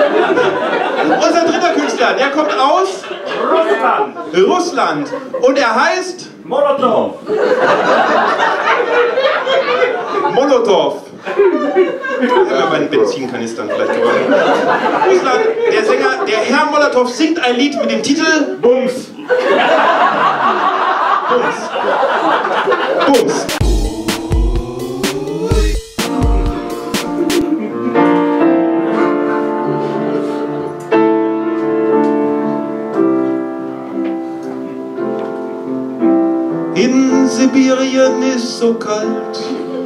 Unser dritter Künstler, der kommt aus Russland. Und er heißt Molotow. Molotow. Ja, bei den Benzinkanistern vielleicht gewonnen. Russland, der Sänger, der Herr Molotow singt ein Lied mit dem Titel Bums. Bums. Bums. In Sibirien ist so kalt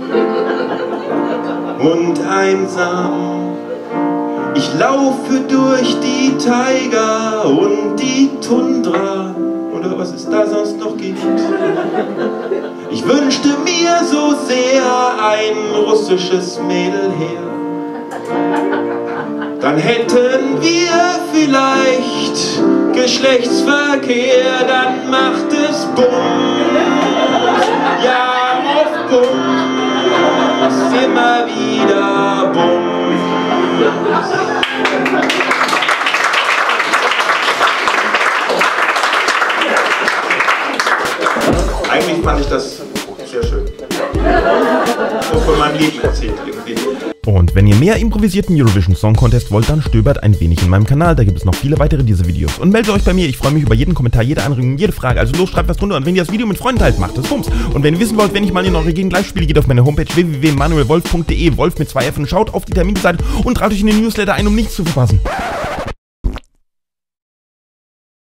und einsam. Ich laufe durch die Taiga und die Tundra. Oder was es da sonst noch gibt. Ich wünschte mir so sehr ein russisches Mädel her. Dann hätten wir vielleicht Geschlechtsverkehr, dann macht es Bums. Ja, auf Bums, immer wieder Bums. Eigentlich fand ich das sehr schön. So von meinem Leben erzählt irgendwie. Und wenn ihr mehr improvisierten Eurovision Song Contest wollt, dann stöbert ein wenig in meinem Kanal, da gibt es noch viele weitere diese Videos. Und meldet euch bei mir, ich freue mich über jeden Kommentar, jede Anregung, jede Frage, also los, schreibt was drunter und wenn ihr das Video mit Freunden teilt, macht es Bums. Und wenn ihr wissen wollt, wenn ich mal in eure Gegend live spiele, geht auf meine Homepage www.manuelwolf.de, Wolf mit 2 F und schaut auf die Terminseite und tragt euch in den Newsletter ein, um nichts zu verpassen.